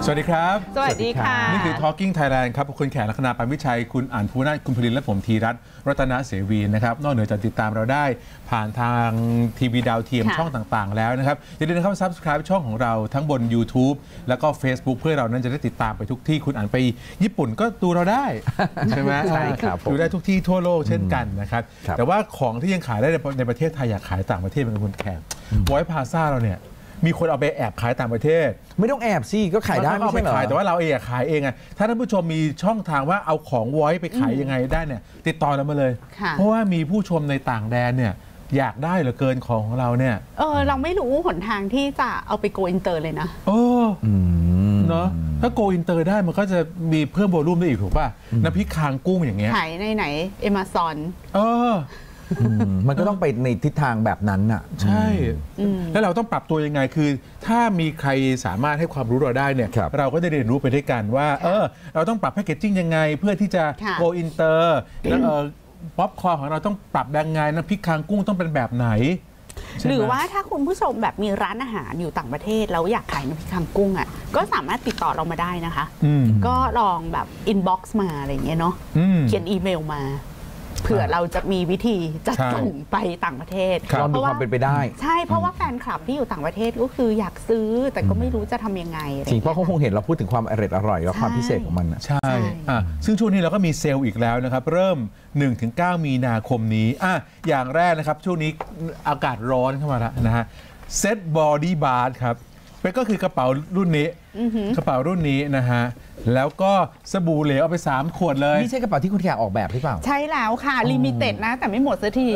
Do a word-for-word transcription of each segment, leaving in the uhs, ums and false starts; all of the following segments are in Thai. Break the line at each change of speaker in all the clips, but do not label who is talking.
สวัสดีครับ
สวัสดีค่ะ
นี่คือ Talking Thailand ครับคุณแขกลักษณะปานวิชัยคุณอ่านภูนาถคุณพลินและผมธีรัตน์รัตนเสวีนะครับนอกเหนือจากติดตามเราได้ผ่านทางทีวีดาวเทียมช่องต่างๆแล้วนะครับอย่าลืมนะครับ Subscribe ช่องของเราทั้งบน YouTube แล้วก็ Facebook เพื่อเรานั้นจะได้ติดตามไปทุกที่คุณอ่านไปญี่ปุ่นก็ดูเราได้ใช่ไหมใช่ครับดูได้ทุกที่ทั่วโลกเช่นกันนะครับแต่ว่าของที่ยังขายได้ในประเทศไทยอยากขายต่างประเทศเป็นคุณแขกไวท์พลาซ่าเราเนี่ยมีคนเอาไปแอบขายต่างประเทศ
ไม่ต้องแอบสิก็ขายได้ไม่ใช่เหรอ
แต่ว่าเราเองอยากขายเองอะถ้าท่านผู้ชมมีช่องทางว่าเอาของไว้ไปขายยังไงได้เนี่ยติดต่อเรามาเลยเพราะว่ามีผู้ชมในต่างแดนเนี่ยอยากได้เหลือเกินของของเราเนี่ย
เออเราไม่รู้หนทางที่จะเอาไปโกอินเตอร์เลยนะ
เออเนาะถ้าโกอินเตอร์ได้มันก็จะมีเพิ่มโวลูมได้อีกถูกป่ะน้ำพริกคางกุ้งอย่างเงี้ย
ขายในไหนเอมาซอน
เออ
มันก็ต้องไปในทิศทางแบบนั้นน่ะ
ใช่แล้วเราต้องปรับตัวยังไงคือถ้ามีใครสามารถให้ความรู้เราได้เนี่ยเราก็ได้เรียนรู้ไปด้วยกันว่าเออเราต้องปรับแพคเกจจิ้งยังไงเพื่อที่จะโกอินเตอร์แล้วป๊อปคอร์นของเราต้องปรับยังไงน้ำพริกคางกุ้งต้องเป็นแบบไหน
หรือว่าถ้าคุณผู้ชมแบบมีร้านอาหารอยู่ต่างประเทศแล้วอยากขายน้ำพริกคางกุ้งอ่ะก็สามารถติดต่อเรามาได้นะคะก็ลองแบบอินบ็อกซ์มาอะไรอย่างเงี้ยเนาะเขียนอีเมลมาเผื่อเราจะมีวิธีจัดส่งไปต่างประเทศ
ลองดูความเป็นไปได้
ใช่เพราะว่าแฟนคลับที่อยู่ต่างประเทศก็คืออยากซื้อแต่ก็ไม่รู้จะทำยังไง
จริงเพราะเขาคงเห็นเราพูดถึงความอร่อยอร่อยและความพิเศษของมัน
ใช่ซึ่งช่วงนี้เราก็มีเซลล์อีกแล้วนะครับเริ่ม หนึ่งถึงเก้า มีนาคมนี้อ่ะอย่างแรกนะครับช่วงนี้อากาศร้อนเข้ามาแล้วนะฮะเซ็ตบอดี้บาร์ครับเป็นก็คือกระเป๋ารุ่นนี้กระเป๋ารุ่นนี้นะฮะแล้วก็สบู่เหลวเอาไปสามขวดเลย
นี่ใช่กระเป๋าที่คุณแขกออกแบบหรือเปล่า
ใช่แล้วค่ะลิมิเต็ดนะแต่ไม่หมดสักที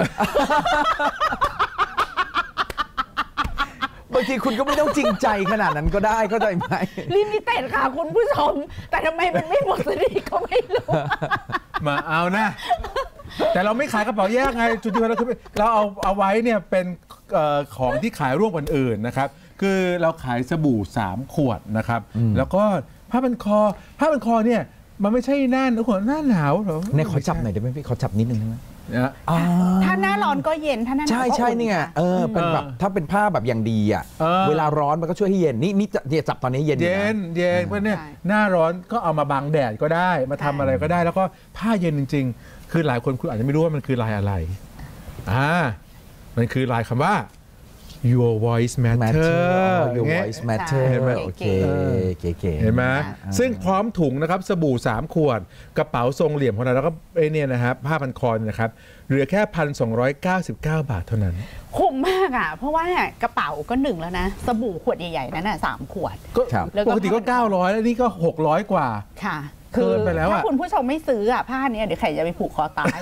บางทีคุณก็ไม่ต้องจริงใจขนาดนั้นก็ได้เข้าใจไหม
ลิมิเต็ดค่ะคุณผู้ชมแต่ทำไมมันไม่หมดสักทีก็ไม่รู้
มาเอานะแต่เราไม่ขายกระเป๋าแยกไงจุดที่เราคือเราเอาเอาไว้เนี่ยเป็นของที่ขายร่วมกันอื่นนะครับคือเราขายสบู่สามขวดนะครับแล้วก็ผ้าพันคอผ้าพันคอเนี่ยมันไม่ใช่หน้าหนาวหน้าหนาวหรอ
เนี่ยขอจับหน่อยได้ไหมพี่ขอจับนิดนึงได้ไหม
ถ้าหน้าร้อนก็เย็นถ้าหน้าหนาว
ใช่ใช่นี่ไงเออเป็นแบบถ้าเป็นผ้าแบบอย่างดีอ่ะเวลาร้อนมันก็ช่วยให้เย็นนี่นี่จะจับตอนนี้เย็น
เย็นเย็นเพราะเนี่ยหน้าร้อนก็เอามาบังแดดก็ได้มาทำอะไรก็ได้แล้วก็ผ้าเย็นจริงๆคือหลายคนคุณอาจจะไม่รู้ว่ามันคือลายอะไรอ่ามันคือลายคำว่าYour voice matter
Your voice matter
เห็นไหม
โอเคเก๋ๆ
เห็นไหมซึ่งพร้อมถุงนะครับสบู่สามขวดกระเป๋าทรงเหลี่ยมของเราแล้วก็ไอ้นี่นะครับผ้าพันคอนะครับเหลือแค่พันสองร้อยเก้าสิบเก้าบาทเท่านั้น
คุ้มมากอ่ะเพราะว่ากระเป๋าก็หนึ่งแล้วนะสบู่ขวดใหญ่ๆนั้นน่ะสามขวด
ปกติก็เก้าร้อยแล้วนี่ก็หกร้อยกว่า
ค่ะคือถ้าคุณผู้ชมไม่ซื้ออ่ะผ้านี้เดี๋ยวใครจะไปผูกคอตาย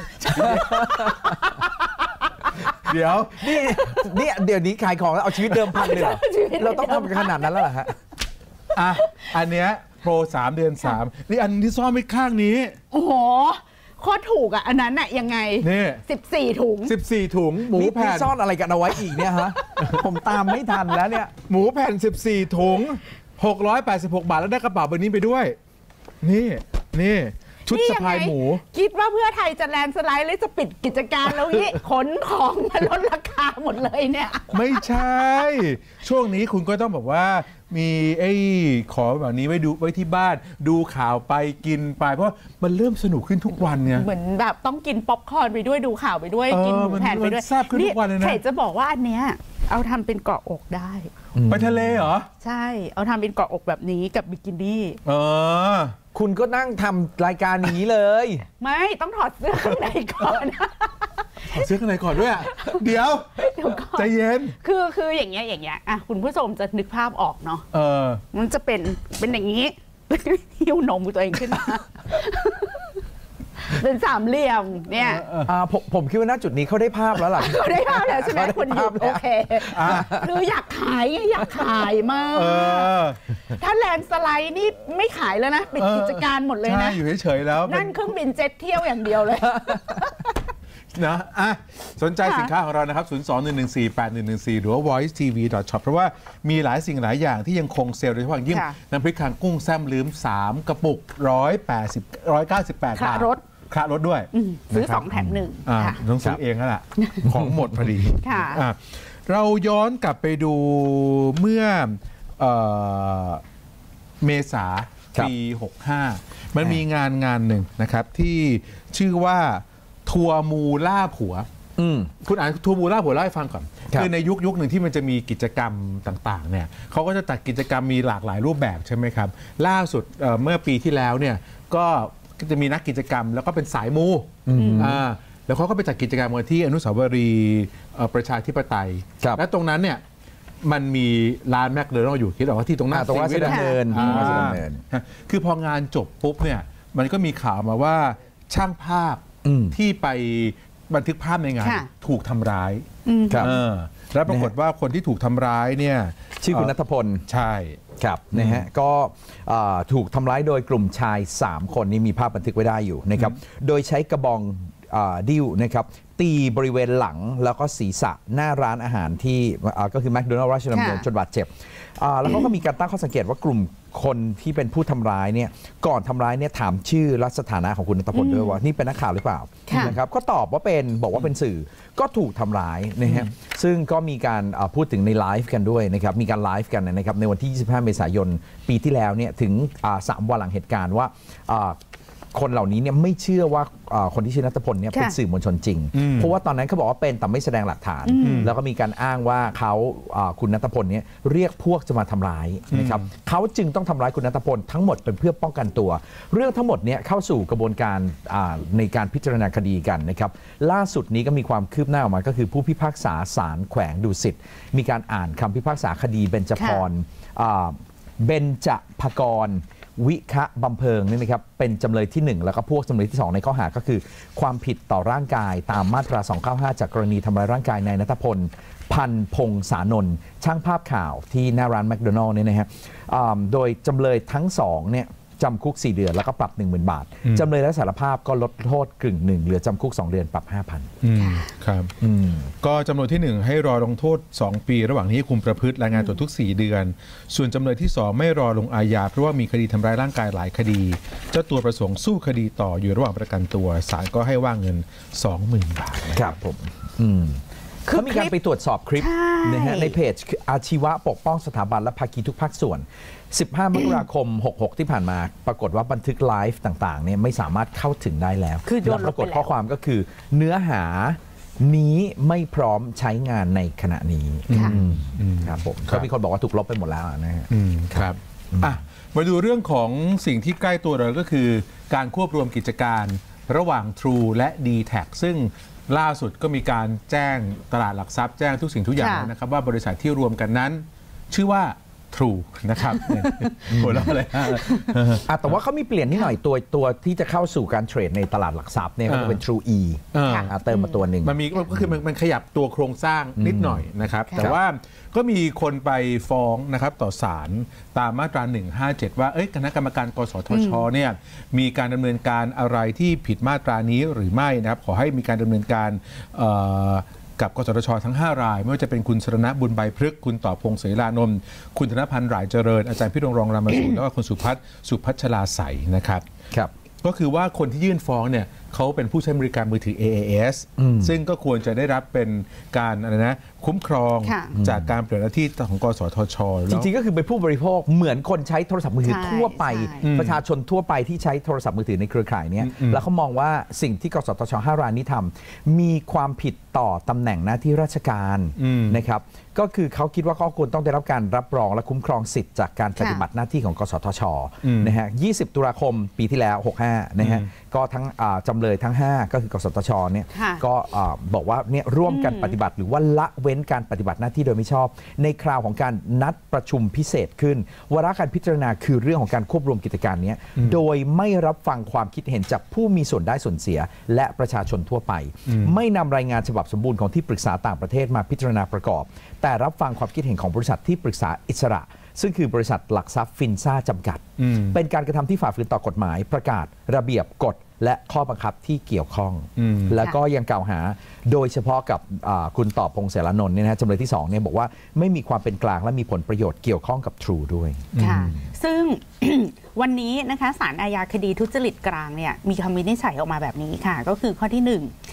เดี๋ยว
นี่นี่เดี๋ยวนี้ขายของแล้วเอาชีวิตเดิมพันเลยเหรอเราต้องทำขนาดนั้นแล้วเหรอฮะ
อ่ะอันเนี้ยโปรสามเดือนสามนี่อันที่ซ่อนไว้ข้างนี้
โอ้โหโคตรถูกอ่ะอันนั้นน่ะยังไง
นี่
สิบสี่ถุง
สิบสี่ถุงหมูแผ่น
ซ่อนอะไรกันเอาไว้อีกเนี่ยฮะผมตามไม่ทันแล้วเนี่ย
หมูแผ่นสิบสี่ถุงหกร้อยแปดสิบหกบาทแล้วได้กระเป๋าใบนี้ไปด้วยนี่นี่ชุดสะพายหมู
คิดว่าเพื่อไทยจะแลนสไลด์เลยจะปิดกิจการแล้วนี่ขนของมาลดราคาหมดเลยเนี่ย
ไม่ใช่ช่วงนี้คุณก็ต้องบอกว่ามีไอ้ขอแบบนี้ไว้ดูไว้ที่บ้านดูข่าวไปกินไปเพราะมันเริ่มสนุกขึ้นทุกวันเนี่ย
เหมือนแบบต้องกินป๊อปคอร์นไปด้วยดูข่าวไปด้วยกินหมูแผ่นไปด้วย
แซ่บขึ้นทุกวันเลยนะ
ใครจะบอกว่าอันเนี้ยเอาทำเป็นเกาะอกได้
ไปทะเลเหรอ
ใช่เอาทำเป็นเกาะอกแบบนี้กับบิกินี่
เออ
คุณก็นั่งทำรายการนี้เลย
ไม่ต้องถอดเสื้อข้างในก่อน
ถอดเสื้อข้างในก่อนด้วยเดี๋ยวใจเย็น
คือคืออย่างเงี้ยอย่างเงี้ยอ่ะคุณผู้ชมจะนึกภาพออกเนาะ
เออ
มันจะเป็นเป็นอย่างนี้หิ้วนมตัวเองขึ้นมาเป็นสามเหลี่ยมเนี่ย
ผมผมคิดว่าณจุดนี้เขาได้ภาพแล้วล่ะ
เขาได้ภาพแล้วใช่ไหมคนหยุดโอเคคืออยากขายอยากขายมากถ้าแลนสไลด์นี่ไม่ขายแล้วนะปิดกิจการหมดเลยนะ
อยู่เฉยๆแล้ว
นั่นเครื่องบินเจ็ตเที่ยวอย่างเดียวเลย
นะอ่ะสนใจสินค้าของเรานะครับศูนย์ สอง หนึ่ง หนึ่ง สี่ แปด หนึ่ง หนึ่ง สี่หรือว่า voice t v dot shop เพราะว่ามีหลายสิ่งหลายอย่างที่ยังคงเซลล์โดยเฉพาะยิ่งน้ำพริกคางกุ้งแซมลืมสามกระปุกหนึ่งร้อยแปดสิบ หนึ่งร้อยเก้าสิบแปดบาทค่ารถด้วย
ซื้อสองแถมหนึ่ง
ต้องซื้อเองนั่นแหละของหมดพอดีเราย้อนกลับไปดูเมื่อเมษาปีหกห้ามันมีงานงานหนึ่งนะครับที่ชื่อว่าทัวร์มูล่าผัวคุณอ่านทัวร์มูล่าผัวเล่าให้ฟังก่อนคือในยุคยุคหนึ่งที่มันจะมีกิจกรรมต่างๆเนี่ยเขาก็จะจัดกิจกรรมมีหลากหลายรูปแบบใช่ไหมครับล่าสุดเเมื่อปีที่แล้วเนี่ยก็จะมีนักกิจกรรมแล้วก็เป็นสายมูอ่าแล้วเขาก็ไปจัดกิจกรรมกันที่อนุสาวรีย์ประชาธิปไตยและตรงนั้นเนี่ยมันมีร้านแมคโดนัลด์อยู่คิดออกว่าที่ตรงหน้า
ตรงราชดำเนิน
คือพองานจบปุ๊บเนี่ยมันก็มีข่าวมาว่าช่างภาพที่ไปบันทึกภาพในงานถูกทำร้ายแล้วปรากฏว่าคนที่ถูกทำร้ายเนี่ย
ชื่อคุณณัฐพล
ใช่
ครับนะฮะก็ถูกทำร้ายโดยกลุ่มชายสามคนนี้มีภาพบันทึกไว้ได้อยู่นะครับโดยใช้กระบองดิ้วนะครับตีบริเวณหลังแล้วก็ศีรษะหน้าร้านอาหารที่ก็คือแมคโดนัลด์ราชดำเนินจนบาดเจ็บแล้วเขาก็มีการตั้งข้อสังเกตว่ากลุ่มคนที่เป็นผู้ทำร้ายเนี่ยก่อนทำร้ายเนี่ยถามชื่อและสถานะของคุณณัฐพลด้วยว่านี่เป็นนักข่าวหรือเปล่านะครับก็ตอบว่าเป็นบอกว่าเป็นสื่อก็ถูกทำร้ายนะฮะซึ่งก็มีการพูดถึงในไลฟ์กันด้วยนะครับมีการไลฟ์กันนะครับในวันที่ยี่สิบห้าเมษายนปีที่แล้วเนี่ยถึงสามวันหลังเหตุการณ์ว่าคนเหล่านี้เนี่ยไม่เชื่อว่าคนที่ชื่อณัฐพลเนี่ยเป็นสื่อมวลชนจริงเพราะว่าตอนนั้นเขาบอกว่าเป็นแต่ไม่แสดงหลักฐานแล้วก็มีการอ้างว่าเขาคุณณัฐพลเนี่ยเรียกพวกจะมาทำร้ายนะครับเขาจึงต้องทำร้ายคุณณัฐพลทั้งหมดเป็นเพื่อป้องกันตัวเรื่องทั้งหมดเนี่ยเข้าสู่กระบวนการในการพิจารณาคดีกันนะครับล่าสุดนี้ก็มีความคืบหน้าออกมาก็คือผู้พิพากษาศาลแขวงดุสิตมีการอ่านคำพิพากษาคดีเบญจพรเบญจภกรวิคะบำเพ็งนี่นะครับเป็นจำเลยที่หนึ่งแล้วก็พวกจำเลยที่สองในข้อหาก็คือความผิดต่อร่างกายตามมาตราสองเก้าห้าจากกรณีทำร้ายร่างกายนายณัฐพลพันพงษานนท์ช่างภาพข่าวที่หน้าร้านแมคโดนัลด์เนี่ยนะฮะโดยจำเลยทั้งสองเนี่ยจำคุกสี่เดือนแล้วก็ปรับ หนึ่งหมื่น บาทจำเลยและสารภาพก็ลดโทษกึ่งหนึ่งเหลือจำคุกสองเดือนปรับ ห้าพัน
ครับก็จำเลยที่หนึ่งให้รอลงโทษสองปีระหว่างที่คุมประพฤติรายงานตัวทุกสี่เดือนส่วนจำเลยที่สองไม่รอลงอาญาเพราะว่ามีคดีทำร้ายร่างกายหลายคดีเจ้าตัวประสงค์สู้คดีต่ออยู่ระหว่างประกันตัวศาลก็ให้ว่างเงิน สองหมื่น บาท
ครับผมเขามีการไปตรวจสอบคลิปนะฮะในเพจอาชีวะปกป้องสถาบันและภาคีทุกภาคส่วนสิบห้ามกราคมหกหกที่ผ่านมาปรากฏว่าบันทึกไลฟ์ต่างๆเนี่ยไม่สามารถเข้าถึงได้แล้วแล้วปรากฏข้อความก็คือเนื้อหานี้ไม่พร้อมใช้งานในขณะนี้ครับผมก็มีคนบอกว่าถูกลบไปหมดแล้วนะฮะ
ครับอ่ะมาดูเรื่องของสิ่งที่ใกล้ตัวเราก็คือการควบรวมกิจการระหว่าง True และ ดี แท็ก ซึ่งล่าสุดก็มีการแจ้งตลาดหลักทรัพย์แจ้งทุกสิ่งทุกอย่างนะครับว่าบริษัทที่รวมกันนั้นชื่อว่าTrue นะครับโหแล้วเลย
แต่ว่าเขามีเปลี่ยนนิดหน่อยตัวตัวที่จะเข้าสู่การเทรดในตลาดหลักทรัพย์เนี่ยก็จะเป็น True E เติมมาตัวหนึ่ง
มันมีก็คือมันขยับตัวโครงสร้างนิดหน่อยนะครับแต่ว่าก็มีคนไปฟ้องนะครับต่อศาลตามมาตราหนึ่งห้าเจ็ดว่าคณะกรรมการกสทชเนี่ยมีการดำเนินการอะไรที่ผิดมาตรานี้หรือไม่นะครับขอให้มีการดำเนินการกับกสทชทั้งห้ารายไม่ว่าจะเป็นคุณชรณะบุญใบพฤกษ์คุณต่อพงศ์เสรานนท์คุณธนพันธ์หร่ายเจริญอาจารย์พิรมรองรามสูร แล้วก็คุณสุพัฒน์สุพัชราใสนะครับ
ครับ
ก็คือว่าคนที่ยื่นฟ้องเนี่ยเขาเป็นผู้ใช้บริการมือถือ เอ เอ เอส ซึ่งก็ควรจะได้รับเป็นการอะไรนะคุ้มครองจากการเปลี่ยนหน้าที่ของกสทช
จริงๆก็คือเป็นผู้บริโภคเหมือนคนใช้โทรศัพท์มือถือทั่วไปประชาชนทั่วไปที่ใช้โทรศัพท์มือถือในเครือข่ายนี้แล้วเขามองว่าสิ่งที่กสทชห้ารายนี้ทำมีความผิดต่อตำแหน่งหน้าที่ราชการนะครับก็คือเขาคิดว่าเขาควรต้องได้รับการรับรองและคุ้มครองสิทธิ์จากการปฏิบัติหน้าที่ของกสทชนะฮะยี่สิบตุลาคมปีที่แล้วหกสิบห้านะฮะก็ทั้งจำเลยทั้งห้าก็คือกสทชเนี่ยก็บอกว่าเนี่ยร่วมกันปฏิบัติหรือว่าละเว้นการปฏิบัติหน้าที่โดยไม่ชอบในคราวของการนัดประชุมพิเศษขึ้นวาระการพิจารณาคือเรื่องของการควบรวมกิจการนี้โดยไม่รับฟังความคิดเห็นจากผู้มีส่วนได้ส่วนเสียและประชาชนทั่วไปไม่นำรายงานฉบับสมบูรณ์ของที่ปรึกษาต่างประเทศมาพิจารณาประกอบแต่รับฟังความคิดเห็นของบริษัทที่ปรึกษาอิสระซึ่งคือบริษัทหลักทรัพย์ฟินซ่าจำกัดเป็นการกระทำที่ฝ่าฝืนต่อกฎหมายประกาศระเบียบกฎและข้อบังคับที่เกี่ยวข้องแล้วก็ยังกล่าวหาโดยเฉพาะกับคุณต่อพงศ์เสรานนท์เนี่ยนะจำเลยที่สองเนี่ยบอกว่าไม่มีความเป็นกลางและมีผลประโยชน์เกี่ยวข้องกับ True ด้วย
ค่ะซึ่ง วันนี้นะคะศาลอาญาคดีทุจริตกลางเนี่ยมีคำวินิจฉัยออกมาแบบนี้ค่ะก็คือข้อที่หนึ่ง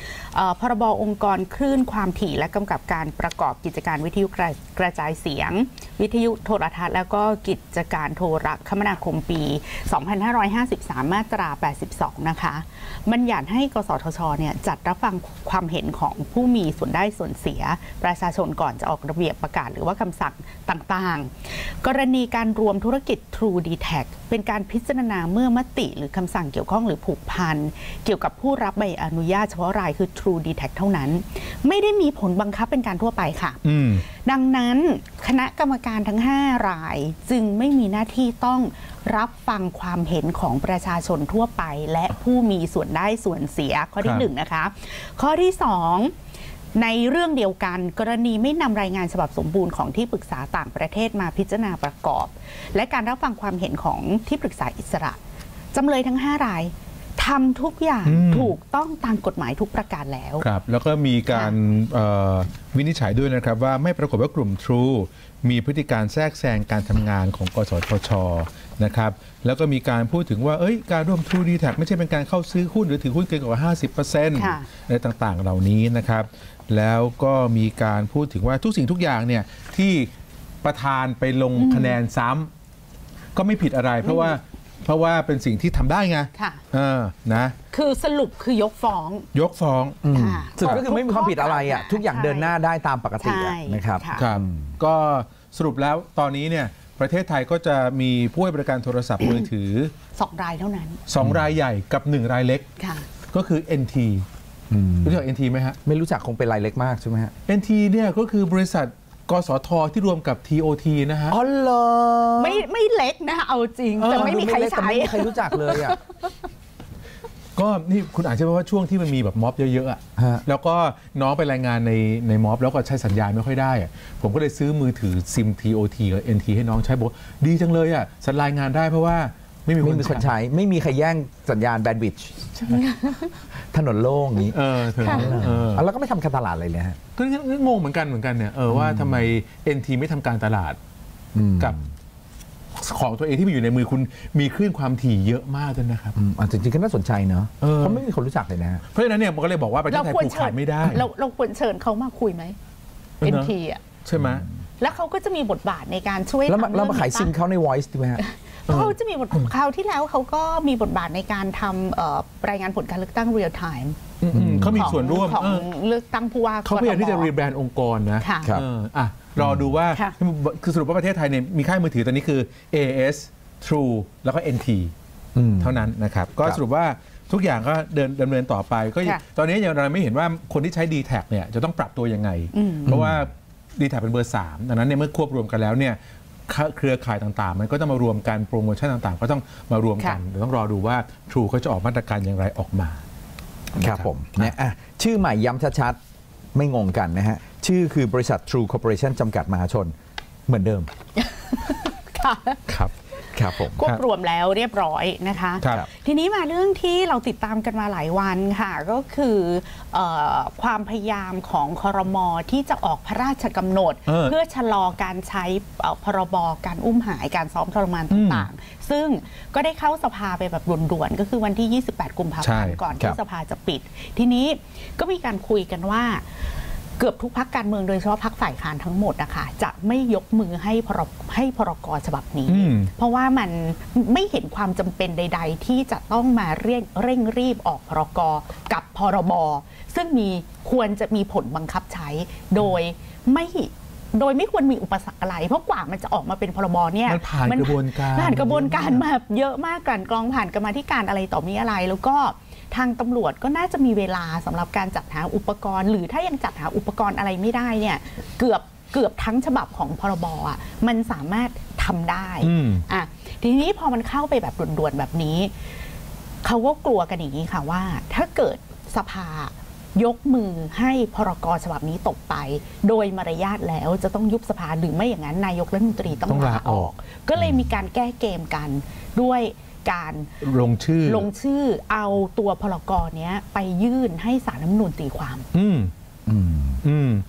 พรบองค์กรคลื่นความถี่และกำกับการประกอบกิจการวิทยุกระจายเสียงวิทยุโทรทัศน์แล้วก็กิจการโทรคมนาคมปี สองพันห้าร้อยห้าสิบสาม มาตรา แปดสิบสอง นะคะบัญญัติให้กสทช.เนี่ยจัดรับฟังความเห็นของผู้มีส่วนได้ส่วนเสียประชาชนก่อนจะออกระเบียบประกาศหรือว่าคำสั่งต่างๆกรณีการรวมธุรกิจ True ดี แท็ก เป็นการพิจารณาเมื่อมติหรือคำสั่งเกี่ยวข้องหรือผูกพันเกี่ยวกับผู้รับใบอนุญาตเฉพาะรายคือ True ดี แท็ก เท่านั้นไม่ได้มีผลบังคับเป็นการทั่วไปค่ะดังนั้นคณะกรรมการทั้งห้ารายจึงไม่มีหน้าที่ต้องรับฟังความเห็นของประชาชนทั่วไปและผู้มีส่วนได้ส่วนเสียข้อที่หนึ่งนะคะข้อที่สองในเรื่องเดียวกันกรณีไม่นำรายงานฉบับสมบูรณ์ของที่ปรึกษาต่างประเทศมาพิจารณาประกอบและการรับฟังความเห็นของที่ปรึกษาอิสระจำเลยทั้งห้ารายทำทุกอย่างถูกต้องตามกฎหมายทุกประการแล้ว
ครับแล้วก็มีการวินิจฉัยด้วยนะครับว่าไม่ปรากฏว่ากลุ่ม True มีพฤติการแทรกแซงการทำงานของกสทช.นะครับแล้วก็มีการพูดถึงว่าเอ้ยการร่วม True ดี แท็ก ไม่ใช่เป็นการเข้าซื้อหุ้นหรือถือหุ้นเกินกว่า ห้าสิบเปอร์เซ็นต์ อะไรต่างๆเหล่านี้นะครับแล้วก็มีการพูดถึงว่าทุกสิ่งทุกอย่างเนี่ยที่ประธานไปลงคะแนนซ้ำก็ไม่ผิดอะไรเพราะว่าเพราะว่าเป็นสิ่งที่ทำได้ไงเออนะ
คือสรุปคือยกฟ้อง
ยกฟ้อง
สุดก็คือไม่มีความผิดอะไรอ่ะทุกอย่างเดินหน้าได้ตามปกตินะครับ
ครับก็สรุปแล้วตอนนี้เนี่ยประเทศไทยก็จะมีผู้ให้บริการโทรศัพท์มือถือ
สองรายเท่านั้น
สองรายใหญ่กับหนึ่งรายเล็กก็คือ เอ็น ที รู้จัก เอ็น ที ไหมฮะ
ไม่รู้จักคงเป็นรายเล็กมากใช่ไหมฮะ
เอ็น ที เนี่ยก็คือบริษัทกสทที่รวมกับ ที โอ ที นะฮะ
อ๋อเหรอ
ไม่ไม่เล็กนะเอาจริงแต่ไม่มีใครใช้
ไม่มีใครรู้จักเลยอ่ะ
ก็นี่คุณอ่านใช่ไหมว่าช่วงที่มันมีแบบม็อบเยอะๆอ่ะแล้วก็น้องไปรายงานในในม็อบแล้วก็ใช้สัญญาณไม่ค่อยได้อ่ะผมก็เลยซื้อมือถือซิม ที โอ ที กับ เอ็น ที ให้น้องใช้บอกดีจังเลยอ่ะสัญรายงานได้เพราะว่าไม่มี
คนใช้ไม่มีใครแย่งสัญญาณแบนด์วิดต์ถนนโล่งนี้
เออถึง
แล้วก็ไม่ทำการตลาดอะไรเลยฮะ
ก็งงเหมือนกันเหมือนกันเนี่ยเออว่าทำไม เอ็น ที ไม่ทำการตลาดกับของตัวเองที่มีอยู่ในมือคุณมีคลื่นความถี่เยอะมากเลยนะครับ
อ่าจริงๆก็น่าสนใจเนอะเพราะไม่มีคนรู้จักเลยนะ
เพราะฉะนั้นเนี่ยมันก็เลยบอกว่าประเทศไทยปลูกขายไม่ได้
เราเราควรเชิญเขามาคุยไหม เอ็น ที อ่ะ
ใช่ไหม
แล้วเขาก็จะมีบทบาทในการช่วย
แล้วเรามาขายซิมเขาใน Voice ดีไหมฮะ
เขาจะมีบทคราวที่แล้วเขาก็มีบทบาทในการทำรายงานผลการเลือกตั้ง real time
เขามีส่วนร่วม
ของเลือกตั้งผู้ว่า
เขาพยายามที่จะรีแบรนด์องค์กรนะอ่ะรอดูว่าคือสรุปว่าประเทศไทยเนี่ยมีค่ายมือถือตอนนี้คือ เอ เอส True แล้วก็ เอ็น ที เท่านั้นนะครับก็สรุปว่าทุกอย่างก็เดินดำเนินต่อไปก็ตอนนี้ยังเราไม่เห็นว่าคนที่ใช้ ดี แท็ก เนี่ยจะต้องปรับตัวยังไงเพราะว่า ดี แท็ก เป็นเบอร์สามดังนั้นเนี่ยเมื่อควบรวมกันแล้วเนี่ยเครือข่ายต่างๆมันก็ต้องมารวมกันโปรโมชั่นต่างๆก็ต้องมารวมกันเดี๋ยวต้องรอดูว่า True เขาจะออกมาตรการอย่างไรออกมา
ครับผมเนี่ยชื่อใหม่ย้ำชัดๆไม่งงกันนะฮะชื่อคือบริษัท True Corporation จำกัดมหาชนเหมือนเดิมครับครับผม
ควบรวมแล้วเรียบร้อยนะคะทีนี้มาเรื่องที่เราติดตามกันมาหลายวันค่ะก็คือความพยายามของครม.ที่จะออกพระราชกำหนดเพื่อชะลอการใช้พรบการอุ้มหายการซ้อมทรมานต่างๆซึ่งก็ได้เข้าสภาไปแบบด่วนๆก็คือวันที่ยี่สิบแปดกุมภาพันธ์ก่อนที่สภาจะปิดทีนี้ก็มีการคุยกันว่าเกือบทุกพรรคการเมืองโดยเฉพาะพรรคฝ่ายค้านทั้งหมดนะคะจะไม่ยกมือให้พรให้พรกฉบับนี้เพราะว่ามันไม่เห็นความจำเป็นใดๆที่จะต้องมาเร่งเร่งรีบออกพรกกับพรบซึ่งมีควรจะมีผลบังคับใช้โดยไม่โดยไม่ควรมีอุปสรรคอะไรเพราะกว่ามันจะออกมาเป็นพรบเนี่ย
มันผ่านกระบวนการ
ผ่านกระบวนการมาเยอะมากกลั่นกรองผ่านกรรมาธิการอะไรต่อมีอะไรแล้วก็ทางตำรวจก็น่าจะมีเวลาสำหรับการจัดหาอุปกรณ์หรือถ้ายังจัดหาอุปกรณ์อะไรไม่ได้เนี่ยเกือบเกือบทั้งฉบับของพรบอ่ะมันสามารถทำได้อ่ะทีนี้พอมันเข้าไปแบบด่วนๆแบบนี้เขาก็กลัวกันอย่างนี้ค่ะว่าถ้าเกิดสภายกมือให้พรกฉบับนี้ตกไปโดยมารยาทแล้วจะต้องยุบสภาหรือไม่อย่างนั้นนายกรัฐมนตรีต้องลาออกก็เลยมีการแก้เกมกันด้วยการ
ลงชื่อ
ลงชื่อเอาตัวพรกเนี้ยไปยื่นให้ศาลรัฐธรรมนูญตีความ
อืมอืมอืม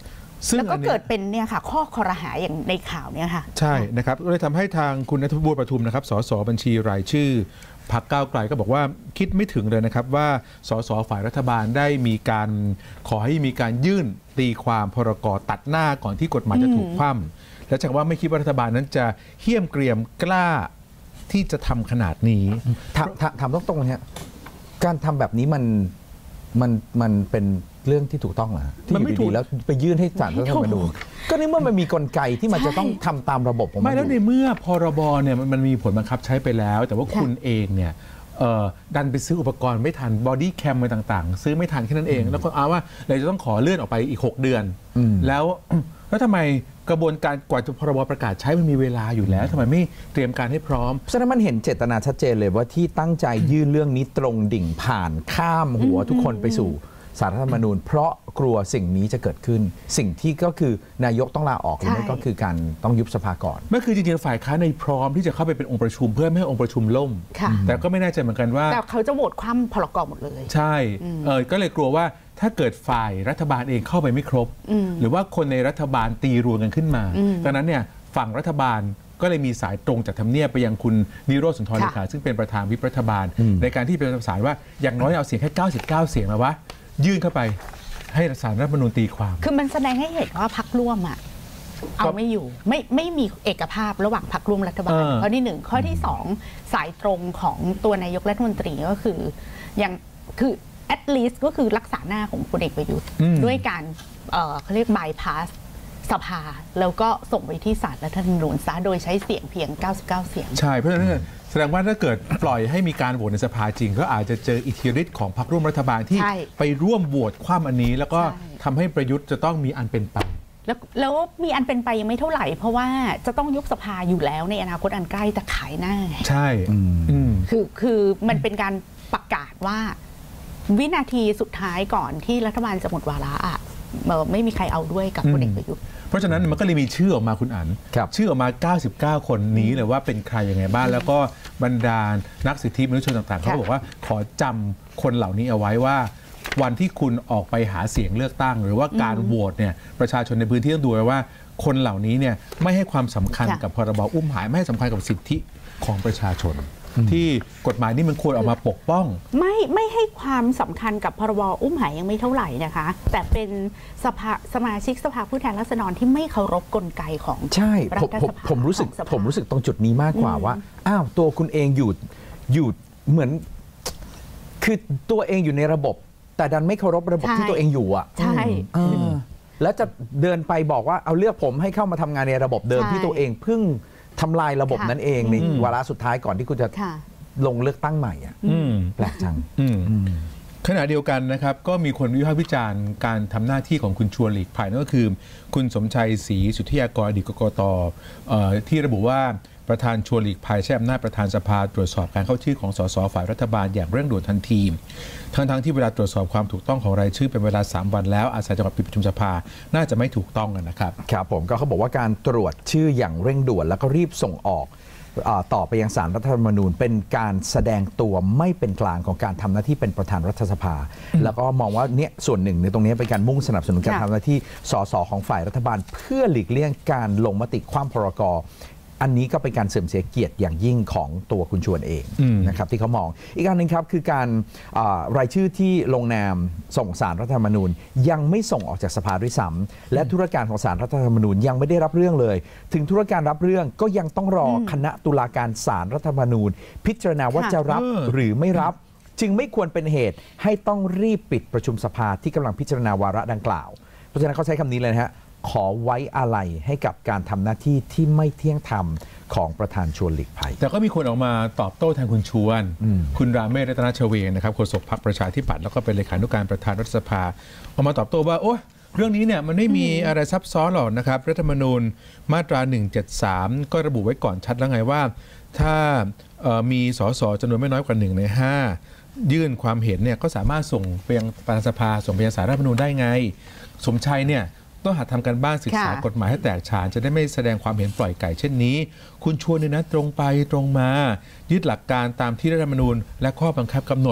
แล้วก็เกิดเป็นเนี่ยค่ะข้อคอรหาอย่างในข่าวเนี่ยค่ะ
ใช่นะครับก็เลยทำให้ทางคุณณัฐบุญประทุมนะครับสสบัญชีรายชื่อพรรคก้าวไกลก็บอกว่าคิดไม่ถึงเลยนะครับว่าสสฝ่ายรัฐบาลได้มีการขอให้มีการยื่นตีความพรกตัดหน้าก่อนที่กฎหมายจะถูกคว่ำและจากว่าไม่คิดว่ารัฐบาลนั้นจะเหี้ยมเกรียมกล้าที่จะทำขนาดนี้
ถามตรงๆเนี่ยการทำแบบนี้มันมันมันเป็นเรื่องที่ถูกต้องเหรอที่อยู่ดีๆแล้วไปยื่นให้ศาลรัฐธรรมนูญก็นี่เมื่อมันมีกลไกที่มันจะต้องทำตามระบบของมัน
ไม่แล้วในเมื่อพรบเนี่ยมันมีผลบังคับใช้ไปแล้วแต่ว่าคุณเองเนี่ยดันไปซื้ออุปกรณ์ไม่ทันบอดี้แคมอะไรต่างๆซื้อไม่ทันแค่นั้นเองแล้วก็เอาว่าเราจะต้องขอเลื่อนออกไปอีกหกเดือนแล้วแล้วทำไมกระบวนการกว่าจะพรบประกาศใช้มันมีเวลาอยู่แล้วทำไมไม่เตรียมการให้พร้อม
ฉะนั้นมันเห็นเจตนาชัดเจนเลยว่าที่ตั้งใจยื่นเรื่องนี้ตรงดิ่งผ่านข้ามหัวทุกคนไปสู่ศาลรัฐธรรมนูญเพราะกลัวสิ่งนี้จะเกิดขึ้นสิ่งที่ก็คือนายกต้องลาออกหรือไม่ก็คือการต้องยุบสภาก่อน
ไม่คือจริงๆฝ่ายค้านในพร้อมที่จะเข้าไปเป็นองค์ประชุมเพื่อไม่ให้องค์ประชุมล่มแต่ก็ไม่แน่ใจเหมือนกันว่า
แต่เขาจะโหวตคว่ำพรกหมดเลย
ใช่เออก็เลยกลัวว่าถ้าเกิดฝ่ายรัฐบาลเองเข้าไปไม่ครบหรือว่าคนในรัฐบาลตีรวนกันขึ้นมาดังนั้นเนี่ยฝั่งรัฐบาลก็เลยมีสายตรงจากทำเนียบไปยังคุณนิโรธสุนทรเลขาซึ่งเป็นประธานวิปรัฐบาลในการที่เป็นประสานว่าอย่างน้อยเอาเสียงแค่เก้าสิบเก้าเสียงมาวะยื่นเข้าไปให้ศาลรัฐธรรมนูญตีความ
คือมันแสดงให้เห็นว่าพรรคร่วมอ่ะเอาไม่อยู่ไม่ไม่มีเอกภาพระหว่างพรรคร่วมรัฐบาลข้อที่หนึ่งข้อที่สองสายตรงของตัวนายกรัฐมนตรีก็คืออย่างคือ at least ก็คือรักษาหน้าของพลเอกประยุทธ์ด้วยการเอ่อเขาเรียก bypass สภาแล้วก็ส่งไปที่ศาลรัฐธรรมนูญซะโดยใช้เสียงเพียงเก้าสิบเก้าเสียง
ใช่เพราะฉะนั้นแสดงว่าถ้าเกิดปล่อยให้มีการโหวตในสภาจริงก็อาจจะเจออิทธิฤทธิ์ของพรรคร่วมรัฐบาลที่ไปร่วมโหวตคว่ำอันนี้แล้วก็ทำให้ประยุทธ์จะต้องมีอันเป็นไป
แล้วแล้วมีอันเป็นไปยังไม่เท่าไหร่เพราะว่าจะต้องยุบสภาอยู่แล้วในอนาคตอันใกล้แต่ขายหน้า
ใช่
คือคือมันเป็นการประกาศว่าวินาทีสุดท้ายก่อนที่รัฐบาลจะหมดวาระอ่ะไม่มีใครเอาด้วยกับพลเอกประยุทธ์
เพราะฉะนั้นมันก็เลยมีชื่อออกมาคุณอั๋นชื่อออกมาเก้าสิบเก้าคนนี้เลยว่าเป็นใครยังไงบ้างแล้วก็บรรดานักสิทธิมนุษยชนต่างๆเขาบอกว่าขอจำคนเหล่านี้เอาไว้ว่าวันที่คุณออกไปหาเสียงเลือกตั้งหรือว่าการโหวตเนี่ยประชาชนในพื้นที่ต้องดูไว้ว่าคนเหล่านี้เนี่ยไม่ให้ความสำคัญกับพรบอุ้มหายไม่ให้สำคัญกับสิทธิของประชาชนที่กฎหมายนี้มันควรออกมาปกป้อง
ไม่ไม่ให้ความสำคัญกับพรบอุ้มหายยังไม่เท่าไหร่นะคะแต่เป็นสภาสมาชิกสภาผู้แทนราษฎรที่ไม่เคารพกลไกของ
ใช่ผมผมผมรู้สึกผมรู้สึกตรงจุดนี้มากกว่าว่าอ้าวตัวคุณเองอยู่อยู่เหมือนคือตัวเองอยู่ในระบบแต่ดันไม่เคารพระบบที่ตัวเองอยู่อ่ะ
ใช่
แล้วจะเดินไปบอกว่าเอาเลือกผมให้เข้ามาทำงานในระบบเดิมที่ตัวเองเพิ่งทำลายระบบนั้นเองในวาระสุดท้ายก่อนที่คุณจะลงเลือกตั้งใหม่อ่ะแปลกจัง
ขณะเดียวกันนะครับก็มีคนวิพากษ์วิจารณ์การทำหน้าที่ของคุณชวนหลีกภัยนั่นก็คือคุณสมชัยศรีสุทธิยากรอดีตกกต.ที่ระบุว่าประธานชวนหลีกภัยใช้อำนาจประธานสภาตรวจสอบการเข้าชื่อของสสฝ่ายรัฐบาลอย่างเร่งด่วนทันทีทั้งทั้งที่เวลาตรวจสอบความถูกต้องของรายชื่อเป็นเวลาสามวันแล้วอาศัยจังหวะปิดประชุมสภาน่าจะไม่ถูกต้องกันนะครับ
ครับผมก็เขาบอกว่าการตรวจชื่ออย่างเร่งด่วนแล้วก็รีบส่งออกต่อไปยังศาลรัฐธรรมนูญเป็นการแสดงตัวไม่เป็นกลางของการทำหน้าที่เป็นประธานรัฐสภาแล้วก็มองว่าเนี่ยส่วนหนึ่งในตรงนี้เป็นการมุ่งสนับสนุนการทำหน้าที่สสของฝ่ายรัฐบาลเพื่อหลีกเลี่ยงการลงมติคว่ำพรก.อันนี้ก็เป็นการเสื่อมเสียเกียรติอย่างยิ่งของตัวคุณชวนเองนะครับที่เขามองอีกอันหนึ่งครับคือการรายชื่อที่ลงนามส่งสารรัฐธรรมนูญยังไม่ส่งออกจากสภาด้วยซ้ำและธุรการของสารรัฐธรรมนูญยังไม่ได้รับเรื่องเลยถึงธุรการรับเรื่องก็ยังต้องรอคณะตุลาการศาลรัฐธรรมนูญพิจารณาว่าจะรับหรือไม่รับจึงไม่ควรเป็นเหตุให้ต้องรีบปิดประชุมสภาที่กำลังพิจารณาวาระดังกล่าวเพราะฉะนั้นเขาใช้คำนี้เลยนะฮะขอไว้อาลัยให้กับการทำหน้าที่ที่ไม่เที่ยงธรรมของประธานชวนหลีกภัย
แต่ก็มีคนออกมาตอบโต้แทนคุณชวนคุณราเมศ รัตนชเวงนะครับโฆษกพรรคประชาธิปัตย์แล้วก็เป็นเลขานุการประธานรัฐสภาออกมาตอบโต้ว่าโอ้เรื่องนี้เนี่ยมันไม่มีอะไรซับซ้อนหรอกนะครับรัฐธรรมนูญมาตราหนึ่งเจ็ดสามก็ระบุไว้ก่อนชัดแล้วไงว่าถ้ามีสสจำนวนไม่น้อยกว่าหนึ่งในห้ายื่นความเห็นเนี่ยก็สามารถส่งไปยังประธานสภาส่งไปยังศาลรัฐธรรมนูญได้ไงสมชัยเนี่ยต้องหัดทำการบ้านศึกษากฎหมายให้แตกฉานจะได้ไม่แสดงความเห็นปล่อยไก่เช่นนี้คุณชวนเนี่ยนะตรงไปตรงมายึดหลักการตามที่รัฐธรรมนูญและข้อบังคับกำหนดไม่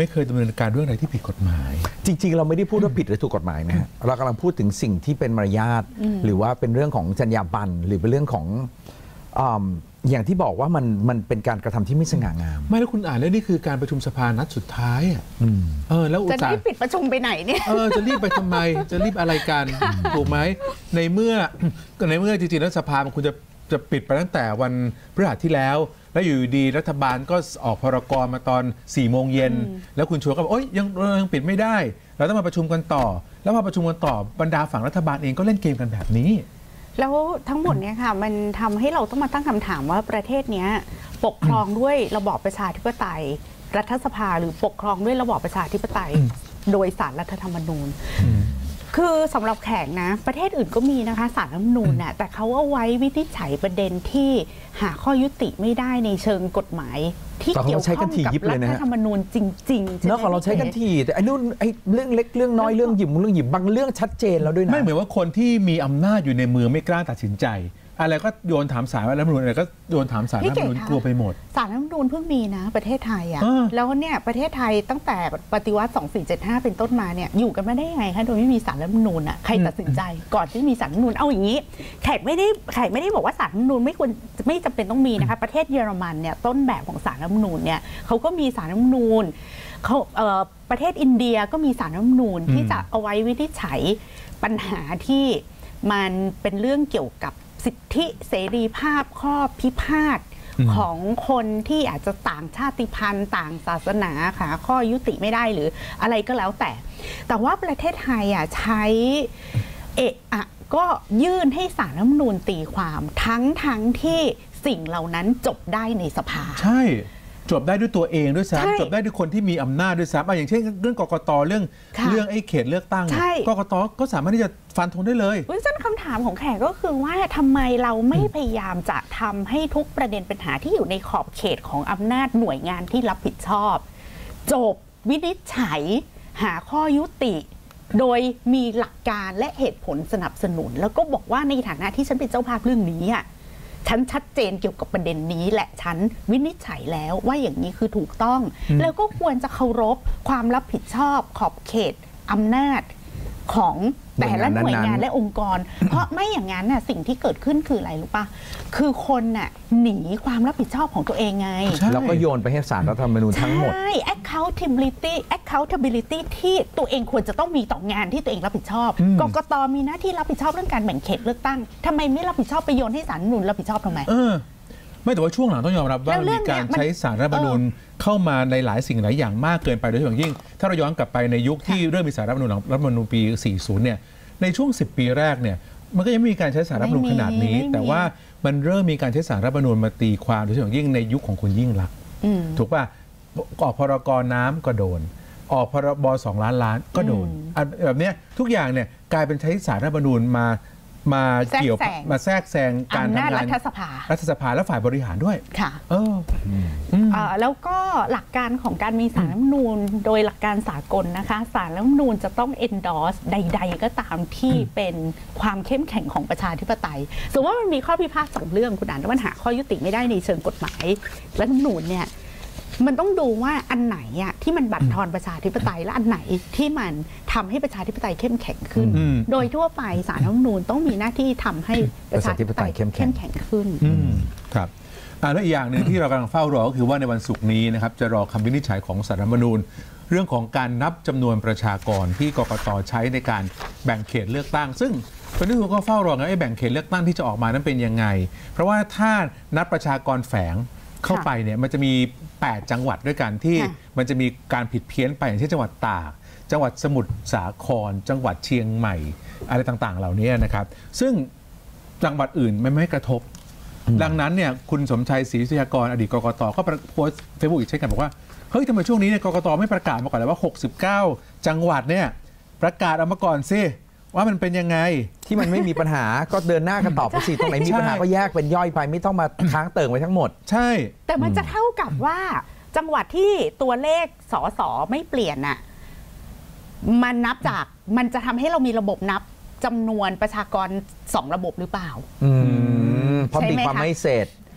ไม่เคยดำเนินการเรื่องอะไรที่ผิดกฎหมาย
จริงๆเราไม่ได้พูดว่าผิดหรือถูกกฎหมายนะฮะเรากำลังพูดถึงสิ่งที่เป็นมารยาทหรือว่าเป็นเรื่องของจรรยาบรรณหรือเป็นเรื่องของอย่างที่บอกว่ามันมันเป็นการกระทำที่ไม่สง่างาม
ไม่แล้วคุณอ่านแล้วนี่คือการประชุมสภานัดสุดท้ายอ่ะเออแล้ว
จะรีบปิดประชุมไปไหนเนี่ย
เออจะรีบไปทำไมจะรีบอะไรกันถูกไหมในเมื่อในเมื่อจริงๆแล้วสภามันควรจะจะปิดไปตั้งแต่วันพฤหัสที่แล้วแล้วอยู่ดีรัฐบาลก็ออกพรกมาตอนสี่โมงเย็นแล้วคุณชวนก็บอกโอ๊ยยังยังปิดไม่ได้เราต้องมาประชุมกันต่อแล้วมาประชุมกันต่อบรรดาฝั่งรัฐบาลเองก็เล่นเกมกันแบบนี้
แล้วทั้งหมดเนี่ยค่ะมันทำให้เราต้องมาตั้งคำถามว่าประเทศนี้ปกครองด้วยระบอบประชาธิปไตยรัฐสภาหรือปกครองด้วยระบอบประชาธิปไตยโดยศาลรัฐธรรมนูญคือสำหรับแขกนะประเทศอื่นก็มีนะคะศาลรัฐธรรมนูญน่ะแต่เขาเอาไว้วินิจฉัยประเด็นที่หาข้อยุติไม่ได้ในเชิงกฎหมายที่เกี่ยวข้องกับรัฐธรรมนูญจริงๆ
เนาะของเราใช้กันทีแต่ไอ้นู่นไอ้เรื่องเล็กเรื่องน้อยเรื่องหยิบเรื่องหยิบบางเรื่องชัดเจนแล้วด้วยนะ
ไม่เหมือนว่าคนที่มีอำนาจอยู่ในมือไม่กล้าตัดสินใจอะไรก็โยนถามศาลรัฐธรรมนูญอะไรก็โยนถามศาลรัฐธรรมนูญกลัวไปหมด
ศาลรัฐธรรมนูญเพิ่งมีนะประเทศไทยอ่ะแล้วเนี่ยประเทศไทยตั้งแต่ปฏิวัติสองสี่เจ็ดห้าเป็นต้นมาเนี่ยอยู่กันไม่ได้ยังไงคะโดยไม่มีศาลรัฐธรรมนูญอ่ะใครตัดสินใจก่อนที่มีศาลรัฐธรรมนูญเอาอย่างนี้แขกไม่ได้แขกไม่ได้บอกว่าศาลรัฐธรรมนูญไม่ควรไม่จำเป็นต้องมีนะคะประเทศเยอรมันเนี่ยต้นแบบของศาลรัฐธรรมนูญเนี่ยเขาก็มีศาลรัฐธรรมนูญเขาประเทศอินเดียก็มีศาลรัฐธรรมนูญที่จะเอาไว้วินิจฉัยปัญหาที่มันเป็นเรื่องเกี่ยวกับสิทธิเสรีภาพข้อพิพาทของคนที่อาจจะต่างชาติพันธุ์ต่างศาสนาค่ะข้อยุติไม่ได้หรืออะไรก็แล้วแต่แต่ว่าประเทศไทยอ่ะใช้เอะอะก็ยื่นให้ศาลรัฐธรรมนูญตีความทั้งทั้งที่สิ่งเหล่านั้นจบได้ในสภา
ใช่จบได้ด้วยตัวเองด้วยซ้ำจบได้ด้วยคนที่มีอำนาจด้วยซ้ำอย่างเช่นเรื่องกกตเรื่องเรื่องไอ้เขตเลือกตั้งกกตก็สามารถที่จะฟันธงได้เลย
เพราะฉะนั้นคำถามของแขกก็คือว่าทำไมเราไม่พยายามจะทำให้ทุกประเด็นปัญหาที่อยู่ในขอบเขตของอำนาจหน่วยงานที่รับผิดชอบจบวินิจฉัยหาข้อยุติโดยมีหลักการและเหตุผลสนับสนุนแล้วก็บอกว่าในฐานะที่ฉันเป็นเจ้าภาพเรื่องนี้อ่ะฉันชัดเจนเกี่ยวกับประเด็นนี้และฉันวินิจฉัยแล้วว่าอย่างนี้คือถูกต้องแล้วก็ควรจะเคารพความรับผิดชอบขอบเขตอำนาจของแต่ละหน่วยงานและองค์กรเพราะไม่อย่างนั้นน่ะสิ่งที่เกิดขึ้นคืออะไรรู้ป่ะคือคนน่ะหนีความรับผิดชอบของตัวเองไง
แล้วก็โยนไปให้ศาลรัฐธรรมนูญทั้งหมด
ใช่ accountability accountability ที่ตัวเองควรจะต้องมีต่องานที่ตัวเองรับผิดชอบกกต.มีหน้าที่รับผิดชอบเรื่องการแบ่งเขตเลือกตั้งทำไมไม่รับผิดชอบไปโยนให้ศาลรัฐธรรมนูญรับผิดชอบทำไม
ไม่แต่ว่าช่วงหลังต้องยอมรับว่ามีการใช้ศาลรัฐธรรมนูญเข้ามาในหลายสิ่งหลายอย่างมากเกินไปโดยเฉพาะยิ่งถ้าเราย้อนกลับไปในยุคที่เริ่มมีศาลรัฐธรรมนูญรัฐธรรมนูญปีสี่สิบเนี่ยในช่วงสิบปีแรกเนี่ยมันก็ยังไม่มีการใช้ศาลรัฐธรรมนูญขนาดนี้แต่ว่ามันเริ่มมีการใช้ศาลรัฐธรรมนูญมาตีความโดยเฉพาะยิ่งในยุคของคุณยิ่งลักษณ์ถูกป่ะออกพรกน้ำก็โดนออกพรบสองล้านล้านก็โดนแบบนี้ทุกอย่างเนี่ยกลายเป็นใช้ศาลรัฐธรรมนูญมามาเกี่ยวมาแทรกแซงการทำงาน
รัฐสภา
รัฐสภาและฝ่ายบริหารด้วย
ค่ะ
เออ
แล้วก็หลักการของการมีศาลรัฐธรรมนูญโดยหลักการสากลนะคะศาลรัฐธรรมนูญจะต้อง endorse ใดๆก็ตามที่เป็นความเข้มแข็งของประชาธิปไตยสมมติว่ามันมีข้อพิพาทสองเรื่องคุณอ่านแล้วมันหาข้อยุติไม่ได้ในเชิงกฎหมายรัฐธรรมนูญเนี่ยมันต้องดูว่าอันไหนอะที่มันบั่นทอนประชาธิปไตยและอันไหนที่มันทำให้ประชาธิปไตยเข้มแข็งขึ้นโดยทั่วไปศาลรัฐธรรมนูญต้องมีหน้าที่ทำให้ประชาธิปไตยเข้มแข็งขึ้น
ครับแล้วอีกอย่างหนึ่งที่เรากำลังเฝ้ารอก็คือว่าในวันศุกร์นี้นะครับจะรอคำวินิจฉัยของศาลรัฐธรรมนูญเรื่องของการนับจำนวนประชากรที่กกต.ใช้ในการแบ่งเขตเลือกตั้งซึ่งตอนนี้เราก็เฝ้ารอกันไอ้แบ่งเขตเลือกตั้งที่จะออกมานั้นเป็นยังไงเพราะว่าถ้านับประชากรแฝงเข้าไปเนี่ยมันจะมีแปดจังหวัดด้วยกันที่มันจะมีการผิดเพี้ยนไปอย่างเช่นจังหวัดตากจังหวัดสมุทรสาครจังหวัดเชียงใหม่อะไรต่างๆเหล่านี้นะครับซึ่งจังหวัดอื่นไม่ไม่กระทบดังนั้นเนี่ยคุณสมชัยศรีสุยากรอดีตกกต.ก็โพสต์เฟซบุ๊กอีกเช่นกันบอกว่าเฮ้ยทำไมช่วงนี้เนี่ยกกต.ไม่ประกาศมาก่อนเลยว่าหกสิบเก้าจังหวัดเนี่ยประกาศออกมาก่อนสิว่ามันเป็นยังไง
ที่มันไม่มีปัญหาก็เดินหน้ากันต่อไปสิตรงไหนมีปัญหาก็แยกเป็นย่อยไปไม่ต้องมาค้างเติ่งไว้ทั้งหมด
ใช่
แต่มันจะเท่ากับว่าจังหวัดที่ตัวเลขสสไม่เปลี่ยนน่ะมันนับจากมันจะทำให้เรามีระบบนับจำนวนประชากรสองระบบหรือเปล่า
อืมเพราะตีความไม่เสร็จ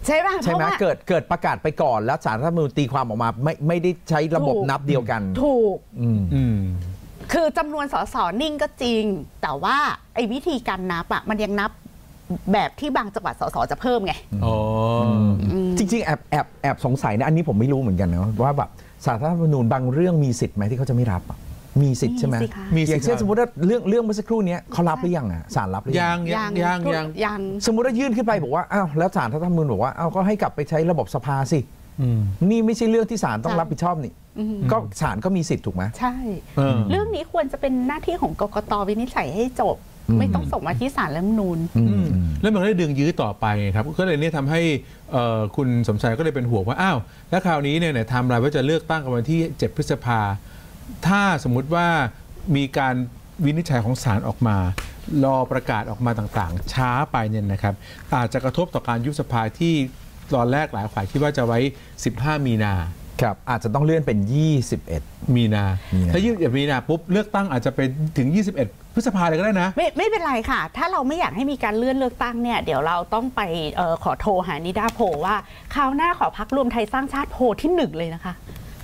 ใช่ป่ะ
ใช่ไหมเกิดเกิดประกาศไปก่อนแล้วศาลรัฐธรรมนูญตีความออกมาไม่ไม่ได้ใช้ระบบนับเดียวกัน
ถูก
อืม
อืม
คือจำนวนสสนิ่งก็จริงแต่ว่าไอ้วิธีการนับอ่ะมันยังนับแบบที่บางจังหวัดสสจะเพิ่มไง
อ๋อ
จริงๆแอบแอบแอบสงสัยนะอันนี้ผมไม่รู้เหมือนกันนะว่าแบบศาลรัฐธรรมนูญบางเรื่องมีสิทธิ์ไหมที่เขาจะไม่รับมีสิทธิ์ใช่ไหมมีอย่างเช่นสมมติว่าเรื่องเรื่องเมื่อสักครู่นี้เขารับหรือยังอ่ะศาลรับหรือ
ยังยังยังยัง
ยัง
สมมติว่ายื่นขึ้นไปบอกว่าอ้าวแล้วศาลรัฐธรรมนูญบอกว่าอ้าวก็ให้กลับไปใช้ระบบสภาสินี่ไม่ใช่เรื่องที่ศาลต้องรับผิดชอบนี่ก็ศาลก็มีสิทธิ์ถูกไหม
ใช่เรื่องนี้ควรจะเป็นหน้าที่ของกกต.วินิจฉัยให้จบไม่ต้องส่งมาที่ศาลรัฐธรรมนูญ
แล้วมันก็ได้ดึงยื้อต่อไปครับก็เลยเนี่ยทำให้คุณสมชัยก็เลยเป็นห่วงว่าอ้าวแล้วคราวนี้เนี่ยไทม์ไลน์ว่าจะเลือกตั้งกันวันที่เจ็ดพฤษภาถ้าสมมุติว่ามีการวินิจฉัยของศาลออกมารอประกาศออกมาต่างๆช้าไปเนี่ยนะครับอาจจะกระทบต่อการยุบสภาที่ตอนแรกหลายฝ่ายคิดว่าจะไว้สิบห้ามีนา
ครับอาจจะต้องเลื่อนเป็นยี่สิบเอ็ด
มีนาถ้ายี่สิบเอ็ดมีนาปุ๊บเลือกตั้งอาจจะเป็นถึงยี่สิบเอ็ดพฤษภาเลยก็ได้นะ
ไม่ไม่เป็นไรค่ะถ้าเราไม่อยากให้มีการเลื่อนเลือกตั้งเนี่ยเดี๋ยวเราต้องไปเอ่อขอโทรหานิดาโพว่าคราวหน้าขอพรรครวมไทยสร้างชาติโพที่หนึ่งเลยนะคะ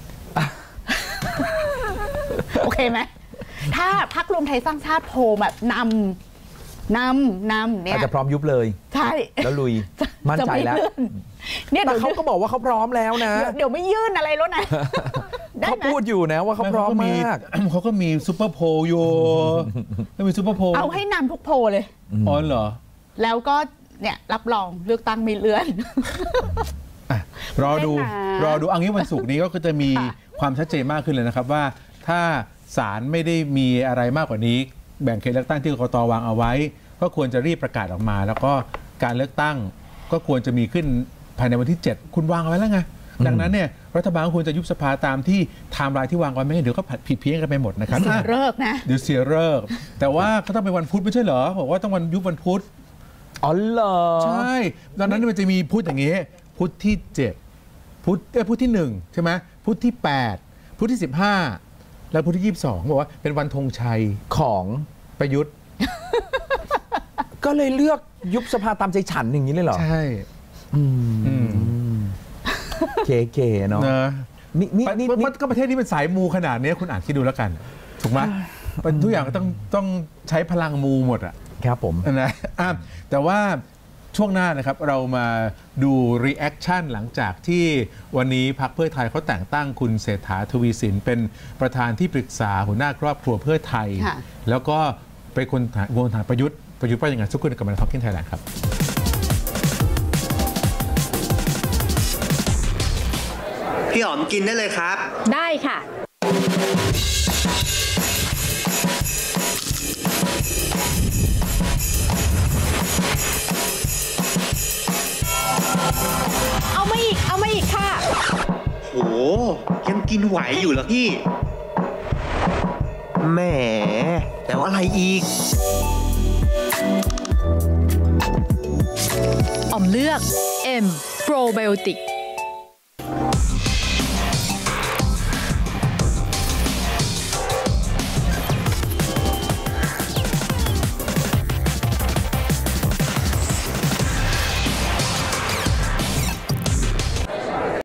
โอเคไหมถ้าพรรครวมไทยสร้างชาติโพแบบนำนำนำเนี่ย
อาจจะพร้อมยุบเลย
ใช่
แล้วลุยมั่นใจแล้ว
เนี่ย
แต่เขาก็บอกว่าเขาพร้อมแล้วนะ
เดี๋ยวไม่ยื่นอะไรแล้วนะ
เขาพูดอยู่นะว่าเขาพร้อมมาก
เขาก็มีซูเปอร์โพลอยู่ก็มีซูเปอร์โพล
เอาให้นำทุกโพลเลย
อ๋อเหรอ
แล้วก็เนี่ยรับรองเลือกตั้งไม่เลื่อน
รอดูรอดูอันนี้วันศุกร์นี้ก็จะมีความชัดเจนมากขึ้นเลยนะครับว่าถ้าศาลไม่ได้มีอะไรมากกว่านี้แบ่งเขตเลือกตั้งที่กกต.วางเอาไว้ก็ควรจะรีบประกาศออกมาแล้วก็การเลือกตั้งก็ควรจะมีขึ้นภายในวันที่เจ็ดคุณวางเอาไว้แล้วไงดังนั้นเนี่ยรัฐบาลควรจะยุบสภาตามที่ไทม์ไลน์ที่วางไว้ไม่งั้นเดี๋ยวก็ผิดเพี้ยนกันไปหมดนะครับ
เสียเลิกนะ
เดี๋ยวเสียเลิกแต่ว่าเขาต้องเป็นวันพุธไม่ใช่เหรอบอกว่าต้องวันยุบวันพุธ
อ๋อเหรอ
ใช่ดังนั้นมันจะมีพุธอย่างงี้พุธที่เจ็ดพุธเอ้ยพุธที่หนึ่งใช่ไหมพุธที่แปดพุธที่สิบห้าแล้วพุธที่ยี่สิบสองบอกว่าเป็นวันธงชัย
ของ
ประยุทธ์
ก็เลยเลือกยุบสภาตามใจฉันอย่างนี้เลยเหรอ
ใช่
เก๋ๆเนาะ
นี่นี่นี่ก็ประเทศนี้เป็นสายมูขนาดนี้คุณอ่านคิดดูแล้วกันถูกไหมทุกอย่างก็ต้องต้องใช้พลังมูหมดอ่ะ
ครับผม
นะแต่ว่าช่วงหน้านะครับเรามาดูรีแอคชั่นหลังจากที่วันนี้พรรคเพื่อไทยเขาแต่งตั้งคุณเศรษฐาทวีสินเป็นประธานที่ปรึกษาหัวหน้าครอบครัวเพื่อไทยแล้วก็เป็นคนวงฐานประยุทธ์ประยุทธ์ว่าอย่างไรสักครู่กับมันท็อกกิ้งไทยแลนด์ครับ
พี่หอมกินได้เลยครับ
ได้ค่ะเอามาอีกเอามาอีกค่ะ
โหยังกินไหวอยู่เหรอพี่แหมแต่ว่าอะไรอีก
ออมเลือก M Probiotic